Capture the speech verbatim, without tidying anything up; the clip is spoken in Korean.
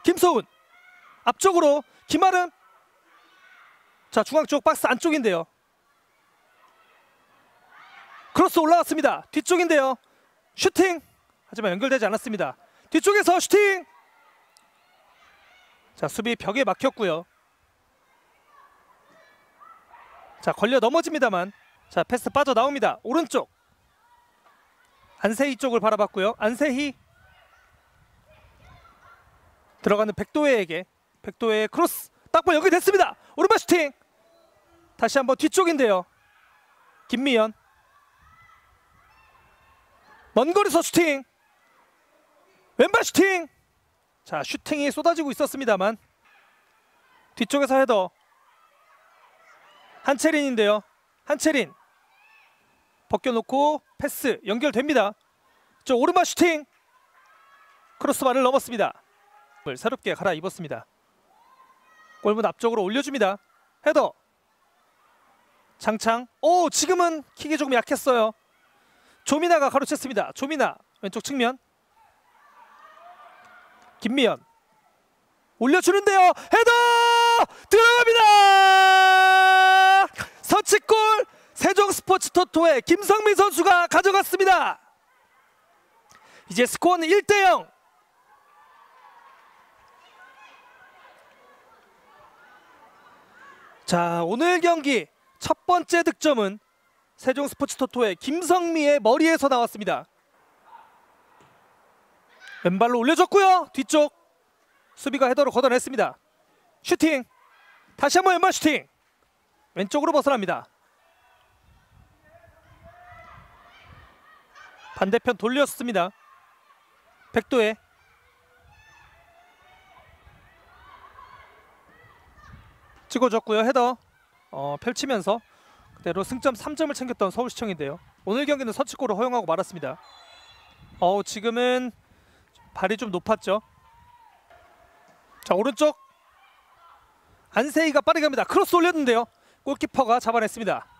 김서훈 앞쪽으로 김아름. 자, 중앙 쪽 박스 안쪽인데요. 크로스 올라왔습니다. 뒤쪽인데요. 슈팅. 하지만 연결되지 않았습니다. 뒤쪽에서 슈팅. 자, 수비 벽에 막혔고요. 자, 걸려 넘어집니다만. 자, 패스 빠져나옵니다. 오른쪽 안세희 쪽을 바라봤고요. 안세희 들어가는 백도혜에게. 백도혜의 크로스 딱볼 연결됐습니다. 오른발 슈팅. 다시 한번 뒤쪽인데요. 김미연 먼 거리서 슈팅. 왼발 슈팅. 자, 슈팅이 쏟아지고 있었습니다만 뒤쪽에서 헤더. 한채린인데요. 한채린 벗겨놓고 패스 연결됩니다. 저 오른발 슈팅. 크로스바를 넘었습니다. 새롭게 갈아입었습니다. 골문 앞쪽으로 올려줍니다. 헤더. 장창. 오, 지금은 킥이 조금 약했어요. 조미나가 가로챘습니다. 조미나 왼쪽 측면. 김미연 올려주는데요. 헤더 들어갑니다. 선취골 세종스포츠토토의 김성민 선수가 가져갔습니다. 이제 스코어는 일 대 영. 자, 오늘 경기 첫 번째 득점은 세종스포츠토토의 김성미의 머리에서 나왔습니다. 왼발로 올려줬고요. 뒤쪽 수비가 헤더로 걷어냈습니다. 슈팅. 다시 한번 왼발 슈팅. 왼쪽으로 벗어납니다. 반대편 돌렸습니다. 백도혜. 찍어줬고요. 헤더 어, 펼치면서 그대로 승점 삼 점을 챙겼던 서울시청인데요. 오늘 경기는 선취골을 허용하고 말았습니다. 어, 지금은 발이 좀 높았죠. 자, 오른쪽 안세희가 빠르게 갑니다. 크로스 올렸는데요. 골키퍼가 잡아냈습니다.